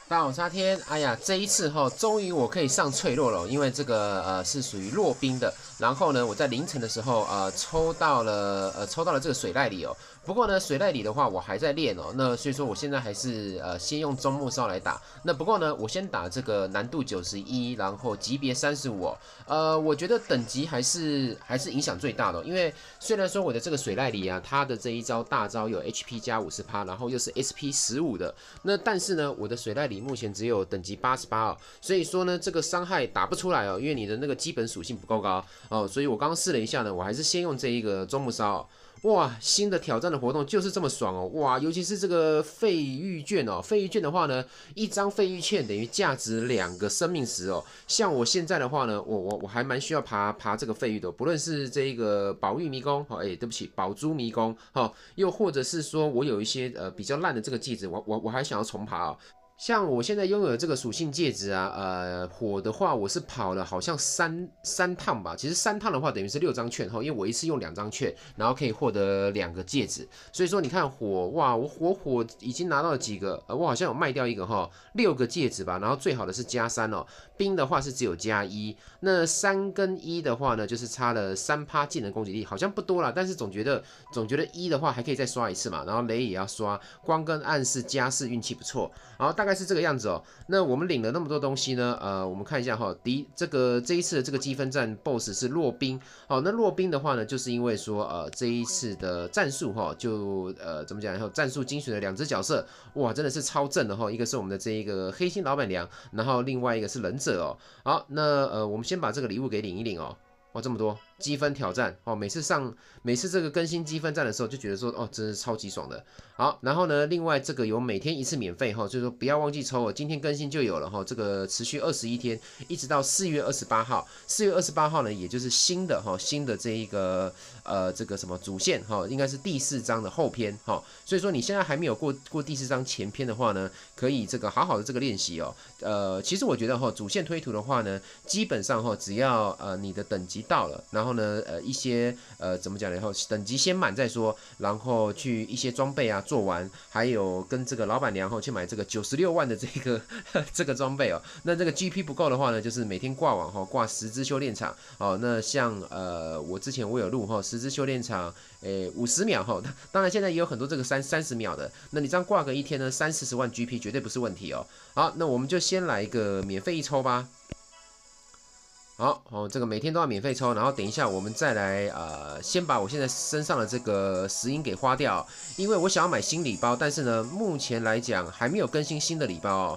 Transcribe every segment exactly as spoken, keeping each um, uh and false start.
大家好，我是阿天。哎呀，这一次哈、哦，终于我可以上脆弱了，因为这个呃是属于弱冰的。然后呢，我在凌晨的时候呃抽到了呃抽到了这个水濑里哦。不过呢，水濑里的话我还在练哦，那所以说我现在还是呃先用中木烧来打。那不过呢，我先打这个难度九十一，然后级别三十五哦。呃，我觉得等级还是还是影响最大的哦，因为虽然说我的这个水濑里啊，它的这一招大招有 H P 加五十趴，然后又是 S P 十五的，那但是呢，我的水濑里目前只有等级八十八哦，所以说呢，这个伤害打不出来哦，因为你的那个基本属性不够高哦，所以我刚刚试了一下呢，我还是先用这一个中木烧哦。哇，新的挑战的活动就是这么爽哦！哇，尤其是这个废玉券哦，废玉券的话呢，一张废玉券等于价值两个生命石哦。像我现在的话呢，我我我还蛮需要爬爬这个废玉的，不论是这一个宝玉迷宫，哦，哎，对不起，宝珠迷宫，哦，又或者是说我有一些呃比较烂的这个戒指，我我我还想要重爬哦。像我现在拥有的这个属性戒指啊，呃，火的话我是跑了好像三三趟吧。其实三趟的话等于是六张券哈，因为我一次用两张券，然后可以获得两个戒指。所以说你看火，哇，我火火已经拿到了几个，呃，我好像有卖掉一个哈，六个戒指吧。然后最好的是加三哦，冰的话是只有加一。那三跟一的话呢，就是差了三趴技能攻击力，好像不多啦，但是总觉得总觉得一的话还可以再刷一次嘛，然后雷也要刷，光跟暗示加四运气不错，然后大概是这个样子哦。那我们领了那么多东西呢，呃，我们看一下哈，第一这个这一次的这个积分战 B O S S 是弱冰，好，那弱冰的话呢，就是因为说呃这一次的战术哈，就呃怎么讲，然后战术精选的两只角色，哇，真的是超正的哈，一个是我们的这一个黑心老板娘，然后另外一个是忍者哦。好，那呃我们先把这个礼物给领一领哦。哇，这么多积分挑战哦！每次上每次这个更新积分战的时候，就觉得说哦，真是超级爽的。好，然后呢，另外这个有每天一次免费哈，就是说不要忘记抽哦，今天更新就有了哈。这个持续二十一天，一直到四月二十八号。四月二十八号呢，也就是新的哈，新的这一个呃这个什么主线哈，应该是第四章的后篇哈。所以说你现在还没有过过第四章前篇的话呢，可以这个好好的这个练习哦。呃，其实我觉得哈，主线推图的话呢，基本上哈，只要呃你的等级到了，然后呢，呃，一些呃怎么讲呢？然后等级先满再说，然后去一些装备啊做完，还有跟这个老板娘后去买这个九十六万的这个这个装备哦。那这个 G P 不够的话呢，就是每天挂网哈，挂十支修炼场哦。那像呃我之前我有录哈，十支修炼场，诶五十秒哈，当然现在也有很多这个三三十秒的，那你这样挂个一天呢，三四十万 G P 绝对不是问题哦。好，那我们就先来一个免费一抽吧。好哦，这个每天都要免费抽，然后等一下我们再来呃，先把我现在身上的这个石英给花掉，因为我想要买新礼包，但是呢，目前来讲还没有更新新的礼包哦。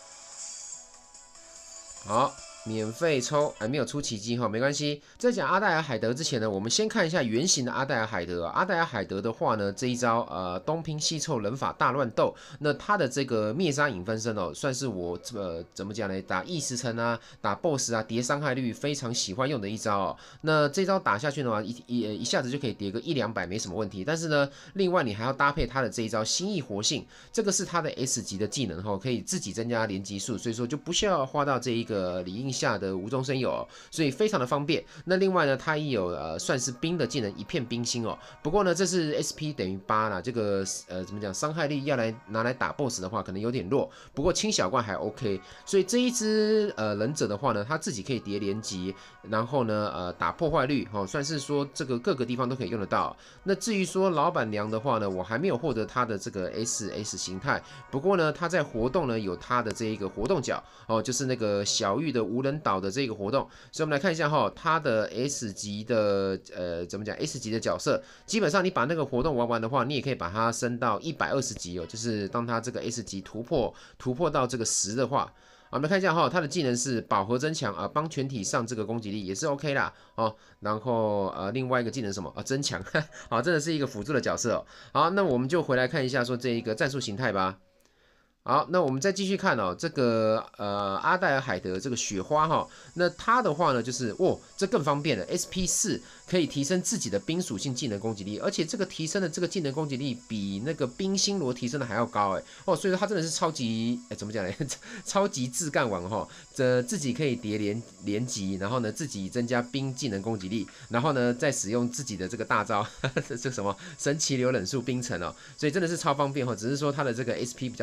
好，免费抽，还没有出奇迹哈，没关系。在讲阿黛尔海德之前呢，我们先看一下原型的阿黛尔海德、啊。阿黛尔海德的话呢，这一招呃东拼西凑人法大乱斗，那他的这个灭杀影分身哦，算是我呃怎么讲呢？打异时层啊，打 B O S S 啊，叠伤害率非常喜欢用的一招哦。那这招打下去的话，一一一下子就可以叠个一两百没什么问题。但是呢，另外你还要搭配他的这一招心意活性，这个是他的 S 级的技能哈，可以自己增加连击数，所以说就不需要花到这一个理应下的无中生有哦，所以非常的方便。那另外呢，它也有呃算是冰的技能一片冰心哦。不过呢，这是 S P 等于八啦，这个呃怎么讲，伤害力要来拿来打 B O S S 的话，可能有点弱。不过清小怪还 OK， 所以这一只呃忍者的话呢，它自己可以叠连击，然后呢呃打破坏率哦，算是说这个各个地方都可以用得到。那至于说老板娘的话呢，我还没有获得它的这个 S S 形态，不过呢，它在活动呢有它的这一个活动角哦，就是那个小玉的无人岛的这个活动。所以我们来看一下哈，它的 S 级的呃怎么讲 S 级的角色，基本上你把那个活动玩完的话，你也可以把它升到一百二十级哦，就是当它这个 S 级突破突破到这个十的话。我们来看一下哈，它的技能是饱和增强啊，帮全体上这个攻击力也是 OK 啦哦。然后呃，另外一个技能什么啊，增强，好，真的是一个辅助的角色哦。好，那我们就回来看一下说这一个战术形态吧。好，那我们再继续看哦，这个呃阿黛尔海德这个雪花哈、哦，那它的话呢就是哦，这更方便了 ，S P 四可以提升自己的冰属性技能攻击力，而且这个提升的这个技能攻击力比那个冰心罗提升的还要高哎哦，所以说它真的是超级哎怎么讲呢？超级自干王哈、哦，这自己可以叠连连击，然后呢自己增加冰技能攻击力，然后呢再使用自己的这个大招，这什么神奇流忍术冰城哦，所以真的是超方便哈、哦，只是说它的这个 S P 比较吃紧。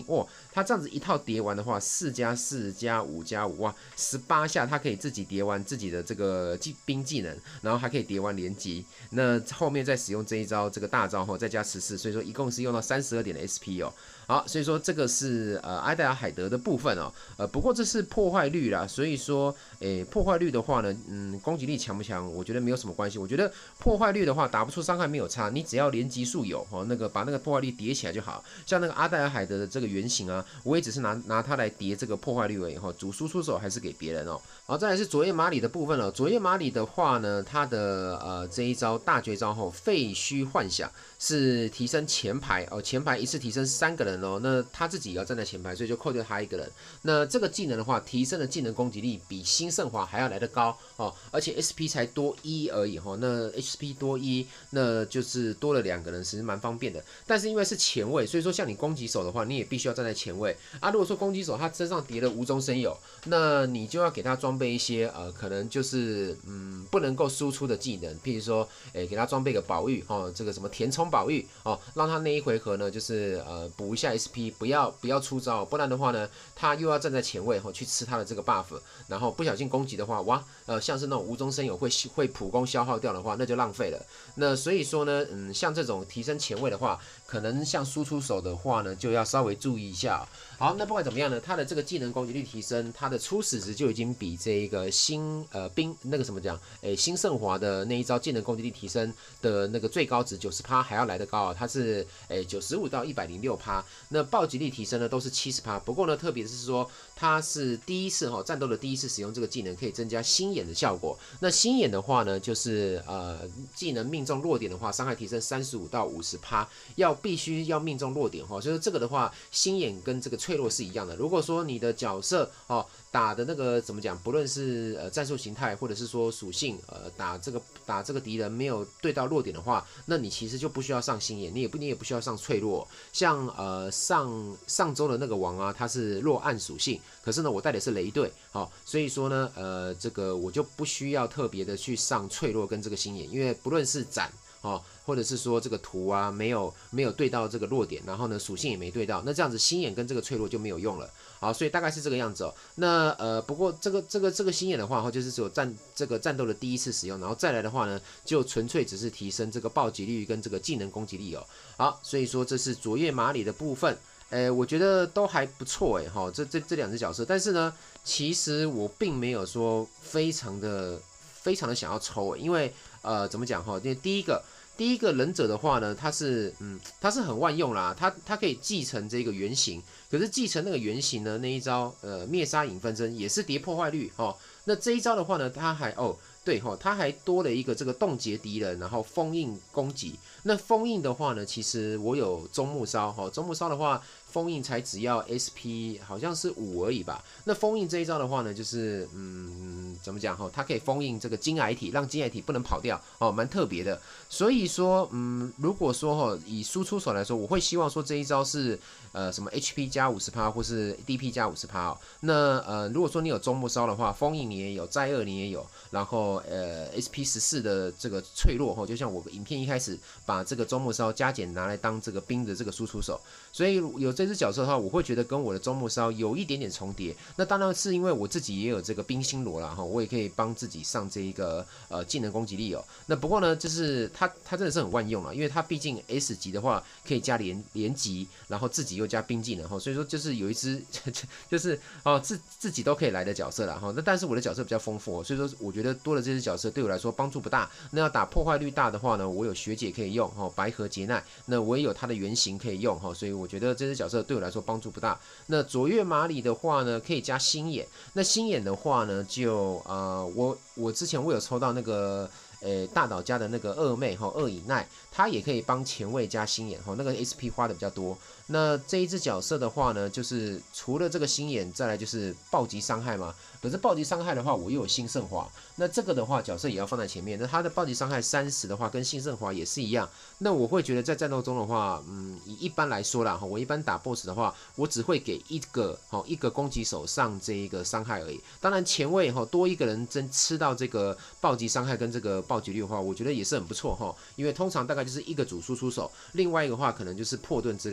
哇，他这样子一套叠完的话，四加四加五加五，哇，十八下他可以自己叠完自己的这个技兵技能，然后还可以叠完连击。那后面再使用这一招这个大招后，再加十四，所以说一共是用到三十二点的 S P 哦。好，所以说这个是呃埃戴尔海德的部分哦，呃不过这是破坏率啦，所以说诶破坏率的话呢，嗯攻击力强不强，我觉得没有什么关系。我觉得破坏率的话打不出伤害没有差，你只要连击数有哦，那个把那个破坏率叠起来就好。像那个阿戴尔海德的这个原型啊，我也只是拿拿它来叠这个破坏率而已哈，主输出手还是给别人哦。好，再来是佐叶马里的部分了。佐叶马里的话呢，它的呃这一招大绝招后废墟幻想是提升前排哦，前排一次提升三个人哦，那他自己也要站在前排，所以就扣掉他一个人。那这个技能的话，提升的技能攻击力比新圣华还要来得高哦，而且 S P 才多一而已哈、哦，那 H P 多一，那就是多了两个人，其实蛮方便的。但是因为是前卫，所以说像你攻击手的话，你也必须要站在前卫啊。如果说攻击手他身上叠了无中生有，那你就要给他装备一些呃，可能就是嗯不能够输出的技能，譬如说，诶、欸、给他装备个保育哦，这个什么填充保育哦，让他那一回合呢就是呃补一下 S P， 不要不要出招，不然的话呢，他又要站在前卫哦去吃他的这个 buff， 然后不小心攻击的话，哇，呃像是那种无中生有会会普攻消耗掉的话，那就浪费了。那所以说呢，嗯，像这种提升前卫的话，可能像输出手的话呢，就要稍微注意一下、哦。好，那不管怎么样呢，他的这个技能攻击力提升，他的初始值就已经比这个新呃冰那个什么讲，诶新圣华的那一招技能攻击力提升的那个最高值九十趴还要来得高啊，它是诶九十五到一百零六趴，那暴击力提升呢都是七十趴。不过呢，特别是说它是第一次哈、哦、战斗的第一次使用这个技能，可以增加心眼的效果。那心眼的话呢，就是呃技能命中弱点的话，伤害提升三十五到五十趴，要必须要命中弱点哈、哦，所以这个的话，心眼跟这个脆弱是一样的。如果说你的角色哦打的那个怎么讲，不论是呃战术形态或者是说属性，呃打这个打这个敌人没有对到弱点的话，那你其实就不需要上心眼，你也不你也不需要上脆弱。像呃上上周的那个王啊，他是弱暗属性，可是呢我带的是雷队，好、哦，所以说呢呃这个我就不需要特别的去上脆弱跟这个心眼，因为不论是斩。哦，或者是说这个图啊没有没有对到这个弱点，然后呢属性也没对到，那这样子心眼跟这个脆弱就没有用了。好，所以大概是这个样子哦。那呃不过这个这个这个心眼的话，哈，就是只有战这个战斗的第一次使用，然后再来的话呢，就纯粹只是提升这个暴击率跟这个技能攻击力哦。好，所以说这是佐叶马里的部分。诶，我觉得都还不错诶，哈，这这这两只角色，但是呢，其实我并没有说非常的非常的想要抽，因为呃怎么讲哈，因为第一个第一个忍者的话呢，它是嗯它是很万用啦，它它可以继承这个原型，可是继承那个原型呢那一招呃灭杀影分身也是叠破坏率哦，那这一招的话呢，它还哦。对哈，它还多了一个这个冻结敌人，然后封印攻击。那封印的话呢，其实我有中木烧哈，中木烧的话，封印才只要 S P 好像是五而已吧。那封印这一招的话呢，就是嗯怎么讲哈，它可以封印这个金癌体，让金癌体不能跑掉哦，蛮特别的。所以说嗯，如果说哈以输出手来说，我会希望说这一招是呃什么 H P 加五十趴或是 D P 加五十趴哦。那呃如果说你有中木烧的话，封印你也有，灾厄你也有，然后呃 S P 十四的这个脆弱哈，就像我影片一开始把这个中木烧加减拿来当这个兵的这个输出手，所以有这只角色的话，我会觉得跟我的中木烧有一点点重叠。那当然是因为我自己也有这个冰心罗啦哈，我也可以帮自己上这一个呃技能攻击力哦。那不过呢，就是它它真的是很万用啊，因为它毕竟 S 级的话可以加连连级，然后自己又加冰技能哈，所以说就是有一只就是哦自自己都可以来的角色啦哈。那但是我的角色比较丰富、哦，所以说我觉得多了这只角色对我来说帮助不大。那要打破坏率大的话呢，我有学姐可以用哈，白河劫奈，那我也有它的原型可以用哈，所以我觉得这只角色对我来说帮助不大。那佐月马里的话呢，可以加心眼。那心眼的话呢，就呃我我之前我有抽到那个。诶，大岛家的那个二妹哈，二以奈，她也可以帮前卫加心眼哈，那个 S P 花的比较多。那这一只角色的话呢，就是除了这个心眼，再来就是暴击伤害嘛。可是暴击伤害的话，我又有新圣华，那这个的话角色也要放在前面。那它的暴击伤害三十的话，跟新圣华也是一样。那我会觉得在战斗中的话，嗯，以一般来说啦，我一般打 BOSS 的话，我只会给一个哈一个攻击手上这一个伤害而已。当然前卫哈多一个人真吃到这个暴击伤害跟这个暴击率的话，我觉得也是很不错哈。因为通常大概就是一个主输出手，另外一个话可能就是破盾之类的。那如果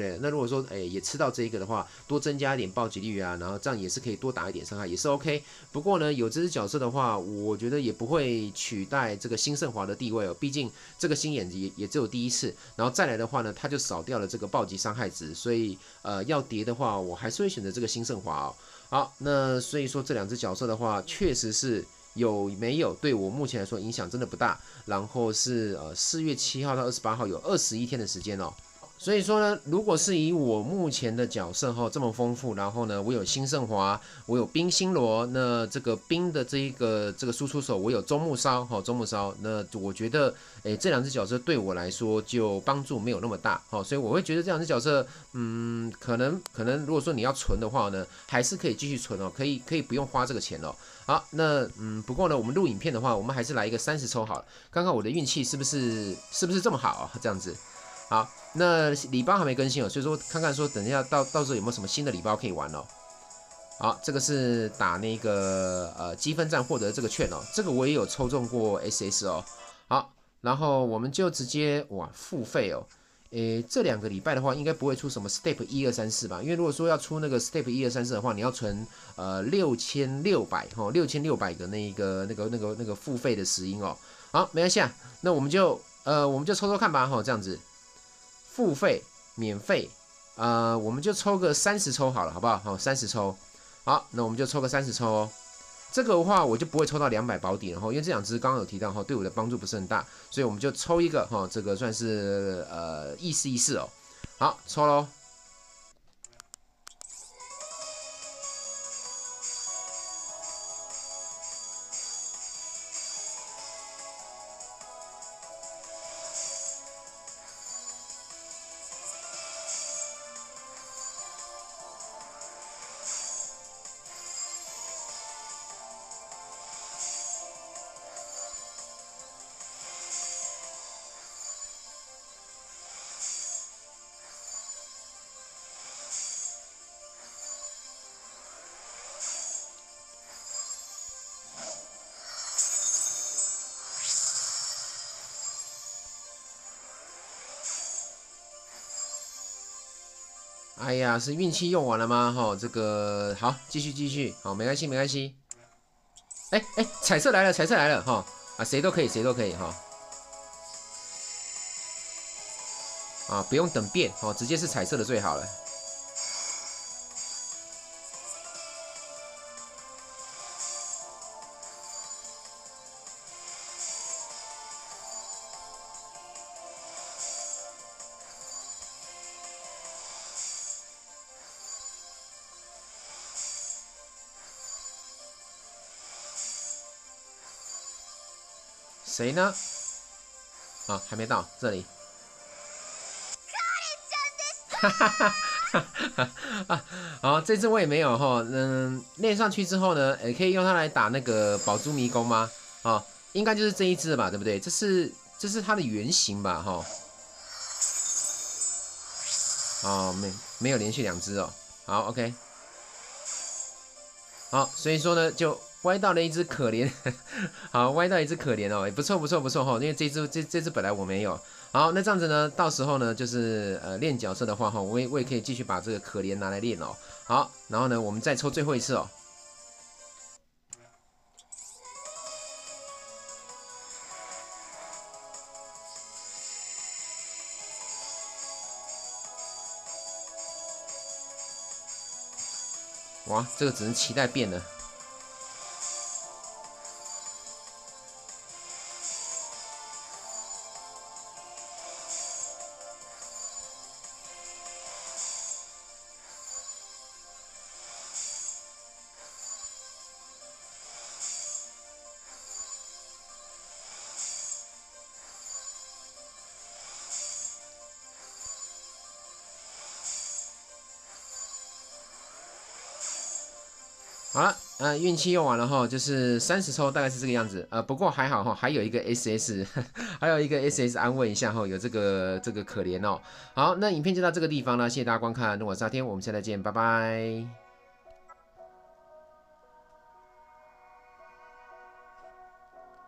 果说哎也吃到这个的话，多增加一点暴击率啊，然后这样也是可以多打一点伤害，也是 OK。不过呢，有这只角色的话，我觉得也不会取代这个新圣华的地位哦，毕竟这个星眼也也只有第一次，然后再来的话呢，它就少掉了这个暴击伤害值，所以呃要叠的话，我还是会选择这个新圣华哦。好，那所以说这两只角色的话，确实是有没有对我目前来说影响真的不大。然后是呃四月七号到二十八号有二十一天的时间哦。所以说呢，如果是以我目前的角色哈这么丰富，然后呢，我有新圣华，我有冰星罗，那这个冰的这一个这个输出手，我有中木烧哈，中木烧，那我觉得诶这两只角色对我来说就帮助没有那么大哈，所以我会觉得这两只角色，嗯，可能可能如果说你要存的话呢，还是可以继续存哦，可以可以不用花这个钱哦。好，那嗯，不过呢，我们录影片的话，我们还是来一个三十抽好了，看看我的运气是不是是不是这么好啊？这样子。好，那礼包还没更新哦，所以说看看说等一下到到时候有没有什么新的礼包可以玩哦。好，这个是打那个呃积分战获得这个券哦，这个我也有抽中过 S S 哦。好，然后我们就直接哇付费哦。诶，这两个礼拜的话，应该不会出什么 Step 一二三四吧？因为如果说要出那个 Step 一二三四的话，你要存呃六千六百哈，六千六百个那个那个那个那个付费的石英哦。好，没关系啊，那我们就呃我们就抽抽看吧哈，这样子。付费免费，呃，我们就抽个三十抽好了，好不好？好，三十抽，好，那我们就抽个三十抽哦。这个的话，我就不会抽到两百保底了哈，因为这两只刚刚有提到哈，对我的帮助不是很大，所以我们就抽一个哈，这个算是呃意思意思哦。好，抽喽。哎呀，是运气用完了吗？哈，这个好，继续继续，好，没关系没关系。哎哎，彩色来了，彩色来了哈！啊，谁都可以，谁都可以哈。啊，不用等变哦，直接是彩色的最好了。谁呢？啊，还没到这里。哈哈哈哈哈！好，这只我也没有哈。嗯，练上去之后呢，也可以用它来打那个宝珠迷宫吗？啊，应该就是这一只吧，对不对？这是这是它的原型吧？哈。哦，没没有连续两只哦。好 ，OK。好，所以说呢，就歪到了一只可怜，好，歪到一只可怜哦，也不错不错不错哈，因为这只这这只本来我没有。好，那这样子呢，到时候呢，就是呃练角色的话哈，我也我也可以继续把这个可怜拿来练哦。好，然后呢，我们再抽最后一次哦。哇，这个只能期待变了。好了，呃，运气用完了哈，就是三十抽，大概是这个样子。呃，不过还好哈，还有一个 S S， 还有一个 S S 安慰一下哈，有这个这个可怜哦。好，那影片就到这个地方了，谢谢大家观看，那我是阿天，我们下次再见，拜拜。